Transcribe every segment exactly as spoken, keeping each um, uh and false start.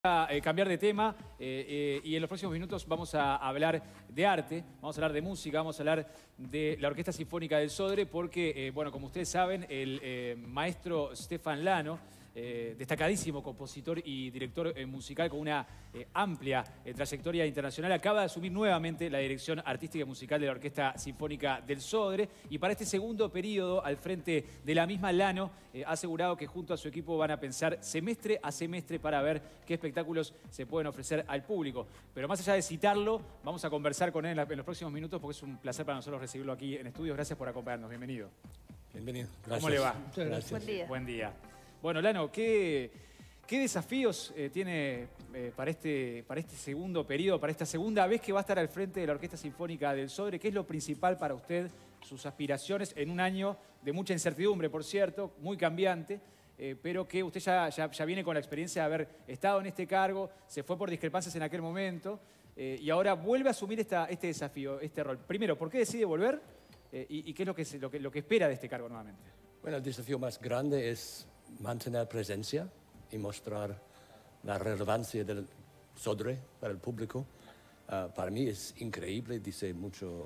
A eh, cambiar de tema eh, eh, y en los próximos minutos vamos a hablar de arte, vamos a hablar de música, vamos a hablar de la Orquesta Sinfónica del Sodre porque, eh, bueno, como ustedes saben, el eh, maestro Stefan Lano, eh, destacadísimo compositor y director eh, musical con una eh, amplia eh, trayectoria internacional, acaba de asumir nuevamente la dirección artística y musical de la Orquesta Sinfónica del Sodre y para este segundo periodo, al frente de la misma, Lano eh, ha asegurado que junto a su equipo van a pensar semestre a semestre para ver qué espectáculos se pueden ofrecer al público. Pero más allá de citarlo, vamos a conversar con él en, la, en los próximos minutos porque es un placer para nosotros recibirlo aquí en estudios. Gracias por acompañarnos. Bienvenido. Bienvenido. Gracias. ¿Cómo le va? Muchas gracias. Buen día. Buen día. Bueno, Lano, ¿qué, qué desafíos eh, tiene eh, para, este, para este segundo periodo, para esta segunda vez que va a estar al frente de la Orquesta Sinfónica del Sodre? ¿Qué es lo principal para usted, sus aspiraciones en un año de mucha incertidumbre, por cierto, muy cambiante? Eh, pero que usted ya, ya, ya viene con la experiencia de haber estado en este cargo, se fue por discrepancias en aquel momento eh, y ahora vuelve a asumir esta, este desafío, este rol. Primero, ¿por qué decide volver eh, y, y qué es lo que, lo, que, lo que espera de este cargo nuevamente? Bueno, el desafío más grande es mantener presencia y mostrar la relevancia del Sodre para el público. Uh, para mí es increíble, dice mucho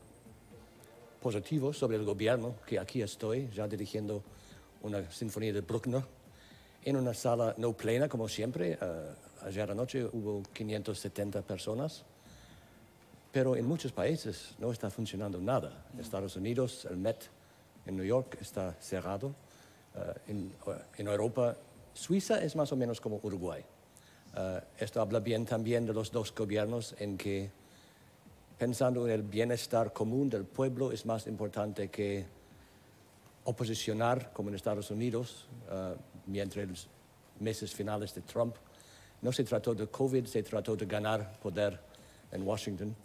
positivo sobre el gobierno, que aquí estoy ya dirigiendo una sinfonía de Bruckner en una sala no plena, como siempre. Uh, ayer anoche hubo quinientas setenta personas, pero en muchos países no está funcionando nada. En Estados Unidos, el Met en New York está cerrado. Uh, en, uh, en Europa, Suiza es más o menos como Uruguay. Uh, esto habla bien también de los dos gobiernos en que, pensando en el bienestar común del pueblo, es más importante que oposicionar, como en Estados Unidos, uh, mientras los meses finales de Trump. No se trató de COVID, se trató de ganar poder en Washington.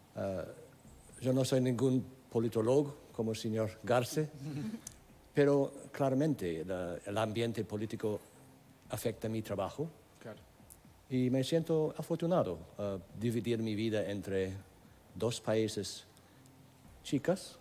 Uh, yo no soy ningún politólogo como el señor Garce, pero claramente la, el ambiente político afecta mi trabajo. Claro. Y me siento afortunado uh, dividir mi vida entre dos países chicas,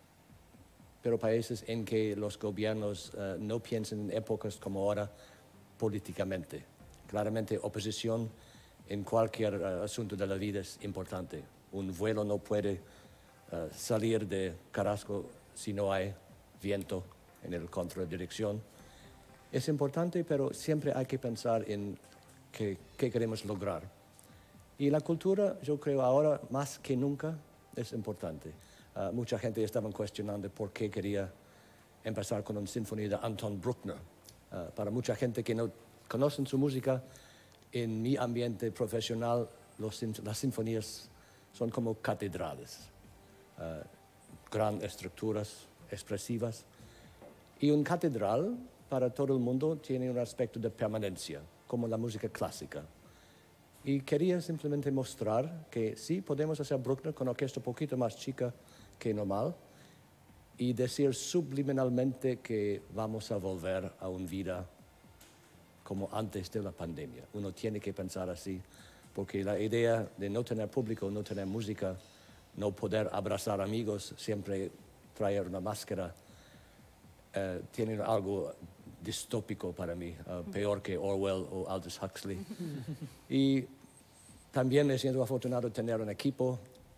pero países en que los gobiernos uh, no piensan en épocas como ahora políticamente. Claramente, oposición en cualquier uh, asunto de la vida es importante. Un vuelo no puede uh, salir de Carrasco si no hay viento en el contradirección. Es importante, pero siempre hay que pensar en qué, qué queremos lograr. Y la cultura, yo creo ahora más que nunca, es importante. Uh, mucha gente estaba cuestionando por qué quería empezar con una sinfonía de Anton Bruckner. Uh, para mucha gente que no conocen su música, en mi ambiente profesional, los, las sinfonías son como catedrales. Uh, grandes estructuras expresivas. Y una catedral, para todo el mundo, tiene un aspecto de permanencia, como la música clásica. Y quería simplemente mostrar que sí, podemos hacer Bruckner con orquesta un poquito más chica que normal y decir subliminalmente que vamos a volver a una vida como antes de la pandemia. Uno tiene que pensar así, porque la idea de no tener público, no tener música, no poder abrazar amigos, siempre traer una máscara, uh, tiene algo distópico para mí, uh, peor que Orwell o Aldous Huxley. Y también me siento afortunado de tener un equipo,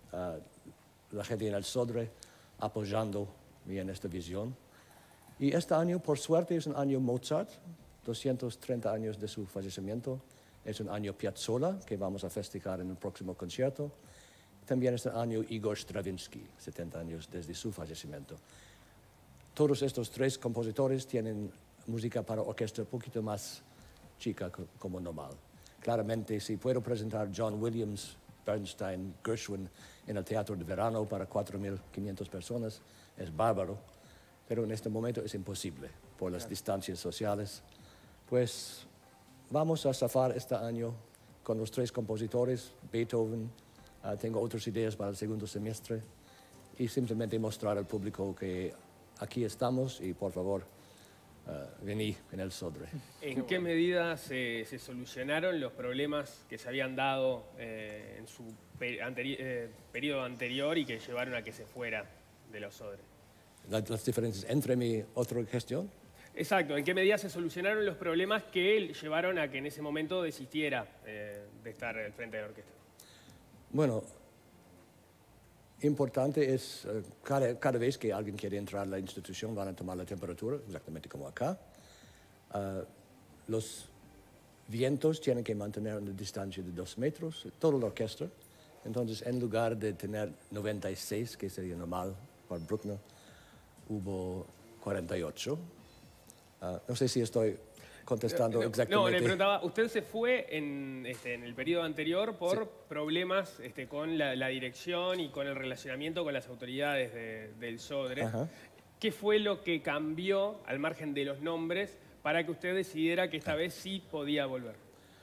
uh, la gente en el Sodre, apoyándome en esta visión. Y este año, por suerte, es un año Mozart, doscientos treinta años de su fallecimiento. Es un año Piazzolla, que vamos a festejar en el próximo concierto. También es el año Igor Stravinsky, setenta años desde su fallecimiento. Todos estos tres compositores tienen música para orquesta un poquito más chica como normal. Claramente, si puedo presentar John Williams, Bernstein, Gershwin en el Teatro de Verano para cuatro mil quinientas personas, es bárbaro, pero en este momento es imposible por las distancias sociales. Pues vamos a zafar este año con los tres compositores, Beethoven. Uh, tengo otras ideas para el segundo semestre y simplemente mostrar al público que aquí estamos y por favor uh, vení en el Sodre. ¿En qué medida se, se solucionaron los problemas que se habían dado eh, en su per anteri eh, periodo anterior y que llevaron a que se fuera de los Sodre? Las, las diferencias entre mi otra gestión. Exacto, ¿en qué medida se solucionaron los problemas que llevaron a que en ese momento desistiera eh, de estar al frente de la orquesta? Bueno, importante es, uh, cada, cada vez que alguien quiere entrar a la institución van a tomar la temperatura, exactamente como acá. Uh, los vientos tienen que mantener una distancia de dos metros, toda la orquesta. Entonces, en lugar de tener noventa y seis, que sería normal para Bruckner, hubo cuarenta y ocho. Uh, no sé si estoy contestando no, exactamente. No, le preguntaba, usted se fue en, este, en el periodo anterior por sí. problemas este, con la, la dirección y con el relacionamiento con las autoridades de, del Sodre. Ajá. ¿Qué fue lo que cambió, al margen de los nombres, para que usted decidiera que esta vez sí podía volver?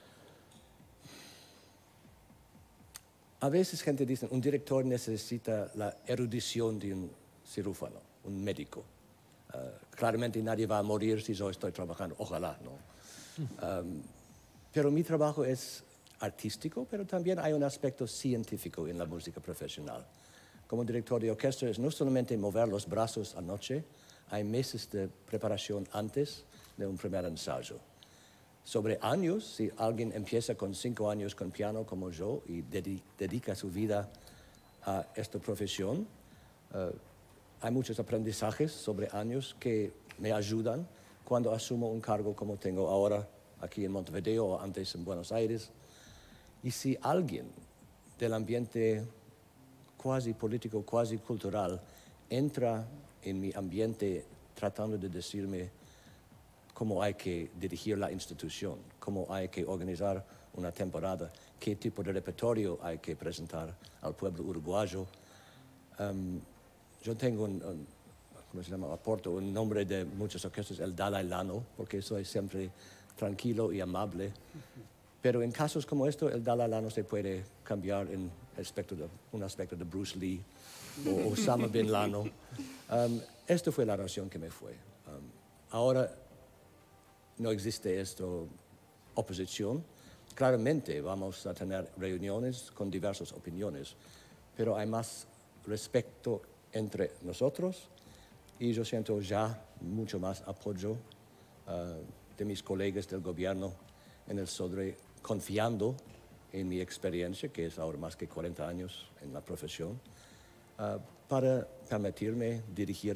A veces gente dice, un director necesita la erudición de un cirujano, un médico. Uh, claramente nadie va a morir si yo estoy trabajando, ojalá, ¿no? Um, pero mi trabajo es artístico, pero también hay un aspecto científico en la música profesional. Como director de orquesta es no solamente mover los brazos anoche, hay meses de preparación antes de un primer ensayo. Sobre años, si alguien empieza con cinco años con piano como yo y dedi dedica su vida a esta profesión, uh, hay muchos aprendizajes sobre años que me ayudan cuando asumo un cargo como tengo ahora aquí en Montevideo o antes en Buenos Aires. Y si alguien del ambiente cuasi político, cuasi cultural, entra en mi ambiente tratando de decirme cómo hay que dirigir la institución, cómo hay que organizar una temporada, qué tipo de repertorio hay que presentar al pueblo uruguayo, um, yo tengo un, un, ¿cómo se llama? Aporto un nombre de muchas orquestas, el Dalai Lama, porque soy siempre tranquilo y amable. Pero en casos como esto, el Dalai Lama se puede cambiar en aspecto de, un aspecto de Bruce Lee o Osama Bin Laden. Um, esto fue la razón que me fue. Um, ahora no existe esto, oposición. Claramente vamos a tener reuniones con diversas opiniones, pero hay más respeto entre nosotros y yo siento ya mucho más apoyo uh, de mis colegas del gobierno en el Sodre, confiando en mi experiencia, que es ahora más que cuarenta años en la profesión, uh, para permitirme dirigir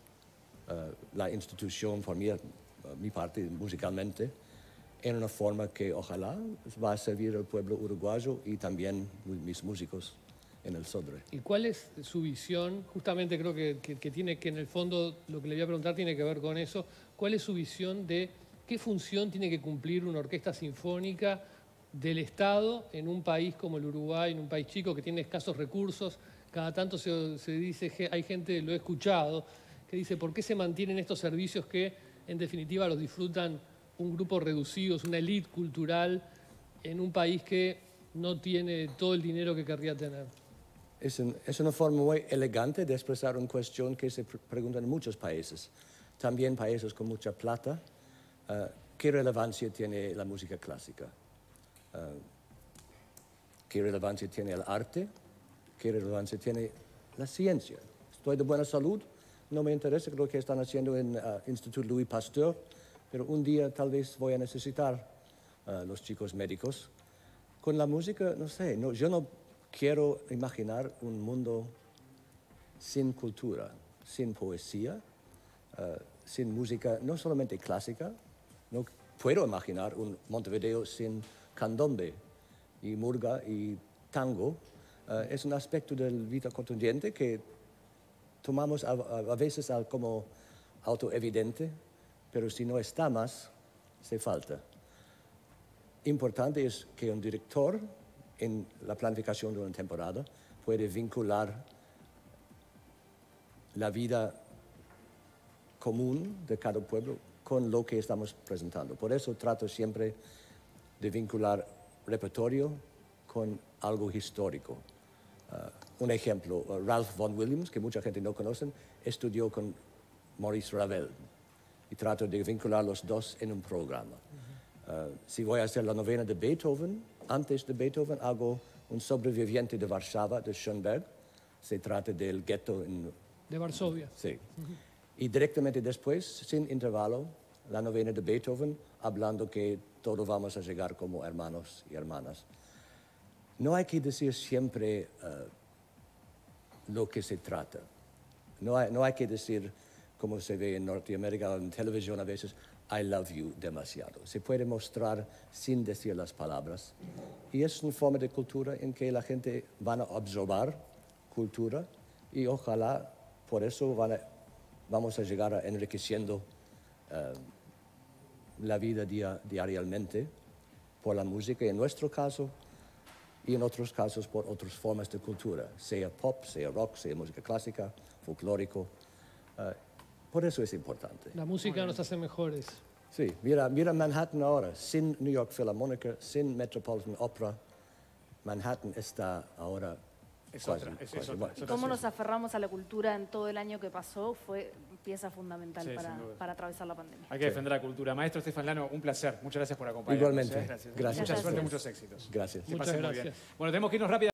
uh, la institución por mi, uh, mi parte musicalmente en una forma que ojalá va a servir al pueblo uruguayo y también mis músicos en el Sodre. ¿Y cuál es su visión? Justamente creo que, que, que tiene que en el fondo lo que le voy a preguntar tiene que ver con eso. ¿Cuál es su visión de qué función tiene que cumplir una orquesta sinfónica del Estado en un país como el Uruguay, en un país chico que tiene escasos recursos? Cada tanto se, se dice, hay gente, lo he escuchado, que dice ¿por qué se mantienen estos servicios que en definitiva los disfrutan un grupo reducido, una élite cultural en un país que no tiene todo el dinero que querría tener? Es, un, es una forma muy elegante de expresar una cuestión que se pre preguntan en muchos países. También países con mucha plata. Uh, ¿Qué relevancia tiene la música clásica? Uh, ¿Qué relevancia tiene el arte? ¿Qué relevancia tiene la ciencia? Estoy de buena salud, no me interesa lo que están haciendo en el uh, Instituto Louis Pasteur, pero un día tal vez voy a necesitar uh, los chicos médicos. Con la música, no sé, no, yo no quiero imaginar un mundo sin cultura, sin poesía, uh, sin música, no solamente clásica. No puedo imaginar un Montevideo sin candombe y murga y tango. Uh, es un aspecto de la vida cotidiana que tomamos a, a, a veces al, como autoevidente, pero si no está más, se falta. Importante es que un director en la planificación de una temporada puede vincular la vida común de cada pueblo con lo que estamos presentando. Por eso trato siempre de vincular repertorio con algo histórico. Uh, un ejemplo, uh, Ralph Vaughan Williams, que mucha gente no conoce, estudió con Maurice Ravel y trato de vincular los dos en un programa. Uh, si voy a hacer la novena de Beethoven, antes de Beethoven hago un sobreviviente de Varsovia, de Schoenberg. Se trata del gueto en... De Varsovia. Sí. Uh-huh. Y directamente después, sin intervalo, la novena de Beethoven, hablando que todos vamos a llegar como hermanos y hermanas. No hay que decir siempre uh, lo que se trata. No hay, no hay que decir, como se ve en Norteamérica o en televisión a veces, I love you demasiado. Se puede mostrar sin decir las palabras. Y es una forma de cultura en que la gente van a absorber cultura y ojalá por eso van a, vamos a llegar a enriqueciendo uh, la vida dia, diariamente por la música, en nuestro caso, y en otros casos por otras formas de cultura, sea pop, sea rock, sea música clásica, folclórico. Uh, por eso es importante. La música nos hace mejores. Sí, mira, mira Manhattan ahora, sin New York Philharmonic, sin Metropolitan Opera, Manhattan está ahora... Es Cuasi, otra, es, cuasi, es otra, bueno. es otra Cómo ciudad. nos aferramos a la cultura en todo el año que pasó fue pieza fundamental Sí, para, sin duda. para atravesar la pandemia. Hay que defender la cultura. Maestro Estefan Lano, un placer. Muchas gracias por acompañarnos. Igualmente. ¿eh? Gracias. Mucha Gracias. suerte, muchos éxitos. Gracias. Que Muchas pasen muy gracias. bien. Bueno, tenemos que irnos rápido.